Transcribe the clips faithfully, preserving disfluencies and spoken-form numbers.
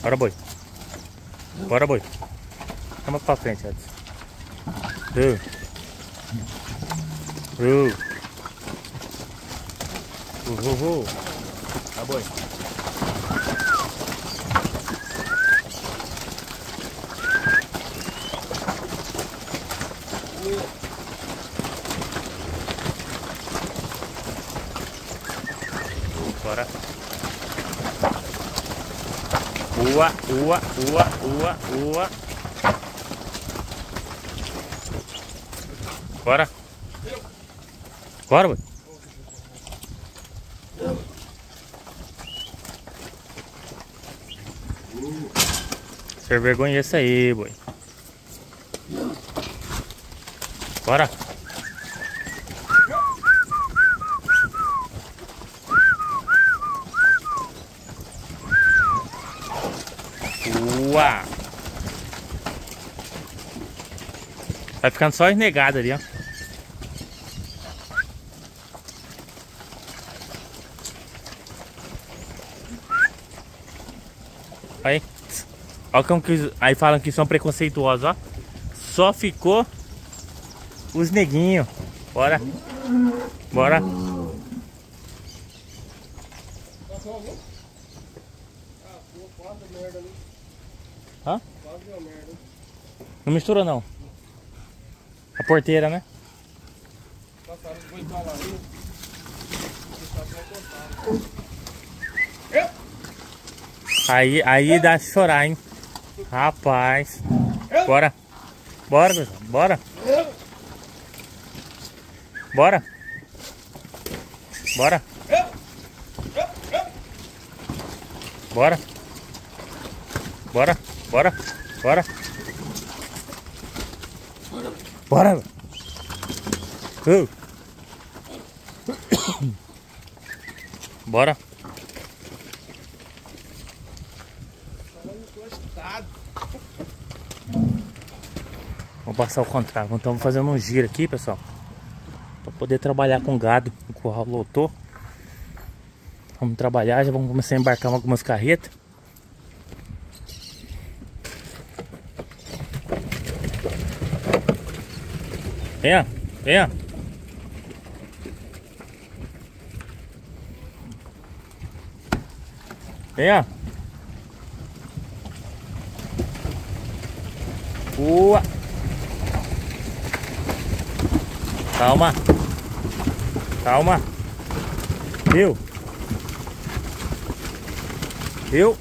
Bora, boi. Bora, boi. Chama pra frente, Edson. Uh. Uh. Uh, uh, uh. Tá, boi. Bora. Ua, ua, ua, ua, ua. Bora. Bora, boi. Sem vergonha esse aí, boi. Bora. Ua. Vai ficando só esnegado ali, ó. Aí. Olha como que. Aí falam que são preconceituosos, ó. Só ficou os neguinhos. Bora. Bora. Hã? Não mistura não. A porteira, né? Aí, aí dá de chorar, hein? Rapaz. Bora. Bora, pessoal. Bora. Bora. Bora. Bora. Bora. Bora. Bora. Bora. Uh. Bora. Vamos passar o contrário. Então vamos fazer um giro aqui, pessoal, para poder trabalhar com gado. O curral lotou. Vamos trabalhar, já vamos começar a embarcar algumas carretas. Venha, venha. Venha. Ua. Calma. Calma. Viu? Viu?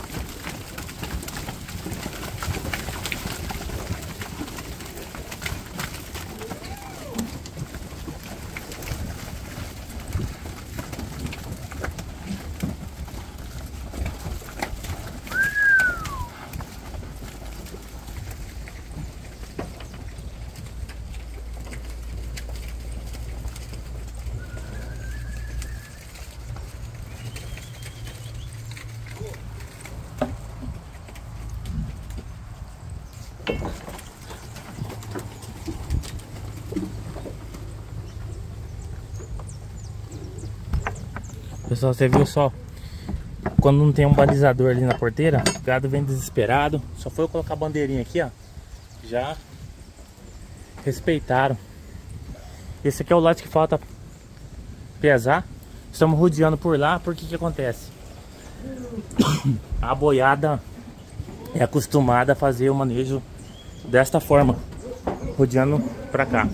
Pessoal, você viu só? Quando não tem um balizador ali na porteira, o gado vem desesperado. Só foi eu colocar a bandeirinha aqui, ó. Já respeitaram. Esse aqui é o lote que falta pesar. Estamos rodeando por lá, porque que acontece? A boiada é acostumada a fazer o manejo desta forma, rodeando pra cá.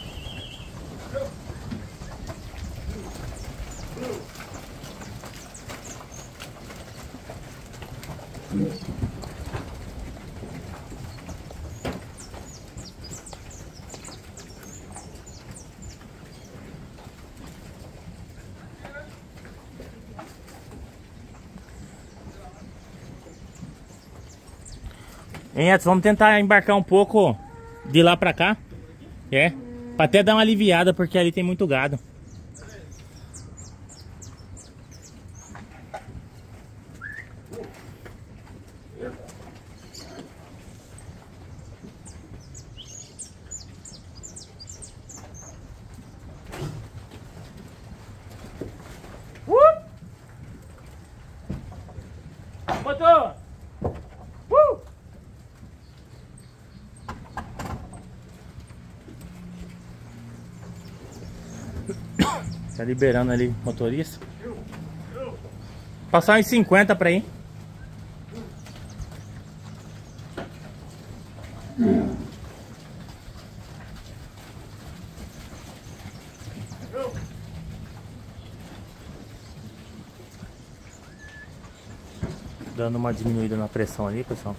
Hein, Edson, vamos tentar embarcar um pouco de lá pra cá. É, pra até dar uma aliviada, porque ali tem muito gado. Uh! Botou! Tá liberando ali o motorista. Passar uns cinquenta pra ir. Dando uma diminuída na pressão ali, pessoal.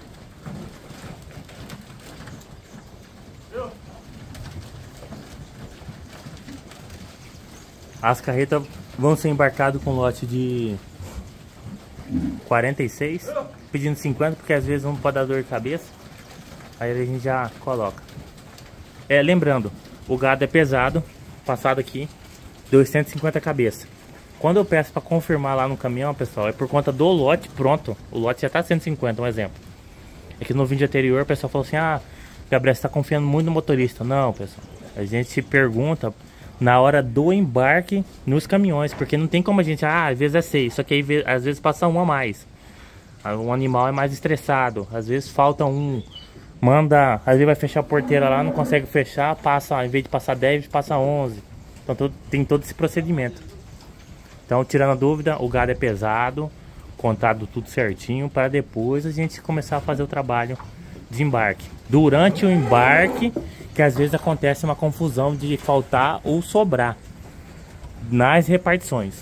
As carretas vão ser embarcadas com lote de quarenta e seis, pedindo cinquenta, porque às vezes não pode dar dor de cabeça. Aí a gente já coloca. É, lembrando, o gado é pesado, passado aqui, deu cento e cinquenta cabeças. Quando eu peço para confirmar lá no caminhão, pessoal, é por conta do lote pronto. O lote já tá cento e cinquenta, um exemplo. É que no vídeo anterior o pessoal falou assim: ah, Gabriel, você tá confiando muito no motorista. Não, pessoal, a gente se pergunta na hora do embarque nos caminhões, porque não tem como a gente, ah, às vezes é seis, só que aí às vezes passa um a mais. Um animal é mais estressado, às vezes falta um, manda, às vezes vai fechar a porteira lá, não consegue fechar, passa, ao invés de passar dez, passa onze. Então todo, tem todo esse procedimento. Então, tirando a dúvida, o gado é pesado, contado tudo certinho, para depois a gente começar a fazer o trabalho de embarque. Durante o embarque, que às vezes acontece uma confusão de faltar ou sobrar nas repartições.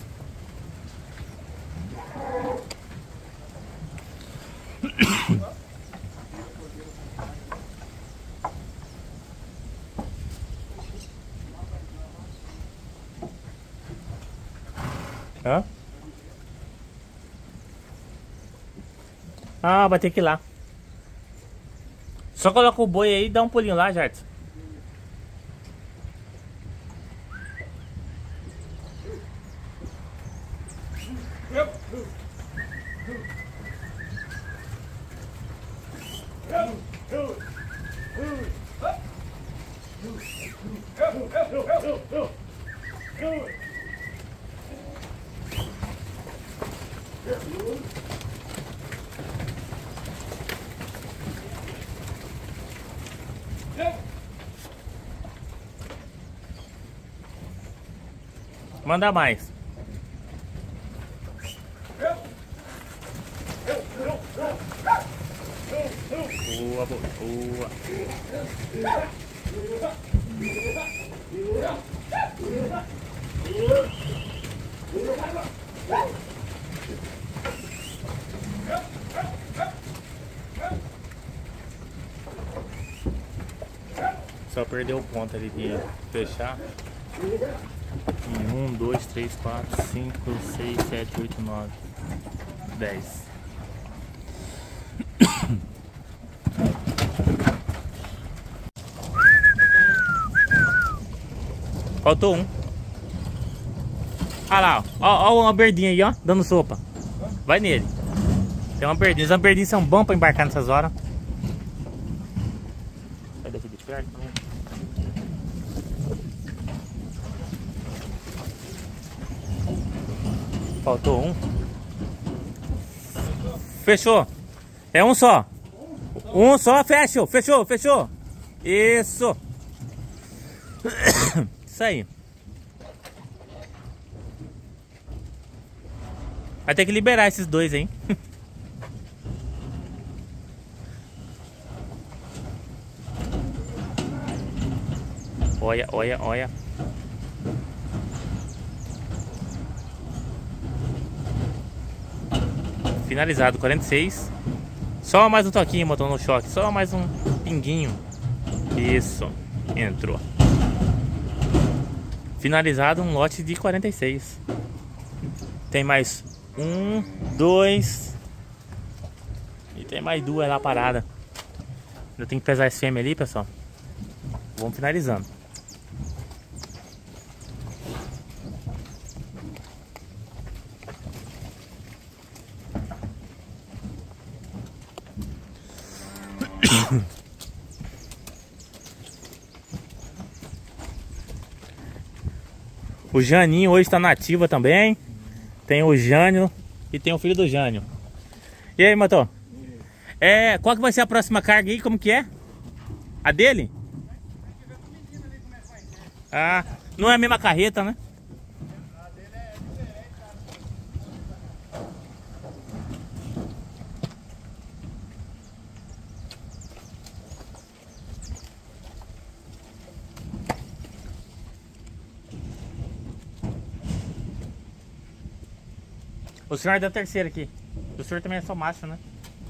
Hã? Ah, vai ter que ir lá. Só coloca o boi aí e dá um pulinho lá, Jardim. Manda mais. Boa, boa, boa. Só perdeu o ponto ali de fechar. um, dois, três, quatro, cinco, seis, sete, oito, nove, dez. Faltou um. Olha lá, ó, ó uma berdinha aí, ó, dando sopa. Vai nele. Tem uma berdinha. Os amberdinhos são bons pra embarcar nessas horas. Sai daqui de perto. Faltou um. Fechou. É um só. Um só, fechou. Fechou, fechou. Isso. Isso aí. Vai ter que liberar esses dois, hein? Olha, olha, olha. Finalizado, quarenta e seis. Só mais um toquinho, motor no choque. Só mais um pinguinho. Isso. Entrou. Finalizado um lote de quarenta e seis. Tem mais um, dois. E tem mais duas lá parada. Eu tenho que pesar esse fêmea ali, pessoal. Vamos finalizando. O Janinho hoje está na ativa também. Tem o Jânio e tem o filho do Jânio. E aí, Matô? É, qual que vai ser a próxima carga aí? Como que é? A dele? Ah, não é a mesma carreta, né? O senhor é da terceira aqui. O senhor também é só macho, né?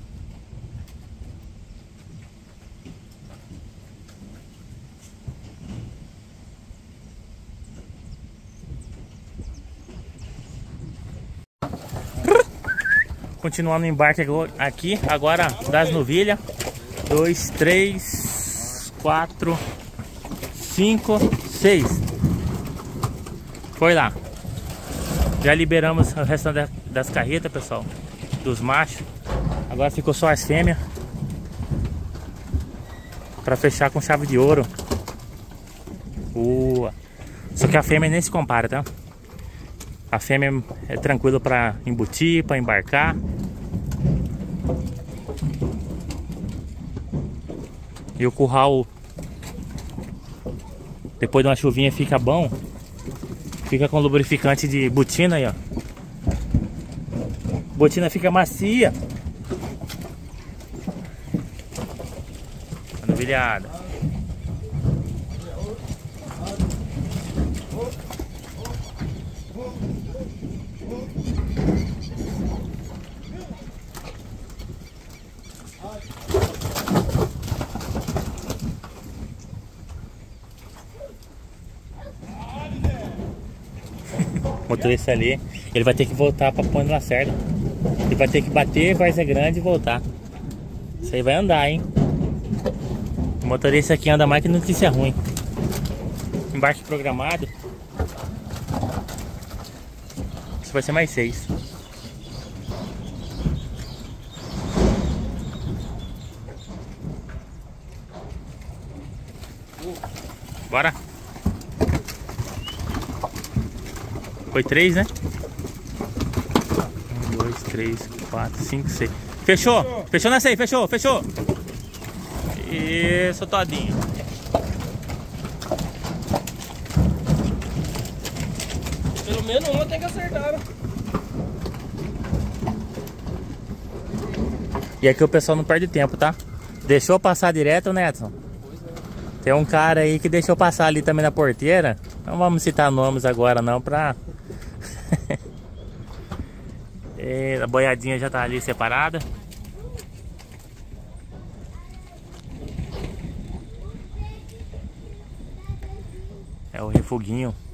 Continuando o embarque aqui, agora das novilhas. Dois, três, quatro, cinco, seis. Foi lá. Já liberamos o restante das carretas, pessoal. Dos machos. Agora ficou só as fêmeas. Pra fechar com chave de ouro. Boa. Só que a fêmea nem se compara, tá? A fêmea é tranquila para embutir, para embarcar. E o curral, depois de uma chuvinha, fica bom. Fica com lubrificante de botina aí, ó. Botina fica macia. A novilhada. O motorista ali, ele vai ter que voltar para Ponte Lacerda. Ele vai ter que bater, Várzea Grande e voltar. Isso aí vai andar, hein? O motorista aqui anda mais que notícia ruim. Embarque programado. Isso vai ser mais seis. Bora. Foi três, né? Um, dois, três, quatro, cinco, seis. Fechou! Fechou, fechou nessa aí, fechou, fechou! Isso, todinho. Pelo menos uma tem que acertar. E aqui o pessoal não perde tempo, tá? Deixou passar direto, Netson? Tem um cara aí que deixou passar ali também na porteira. Não vamos citar nomes agora não, pra... E a boiadinha já tá ali separada. É o refuguinho.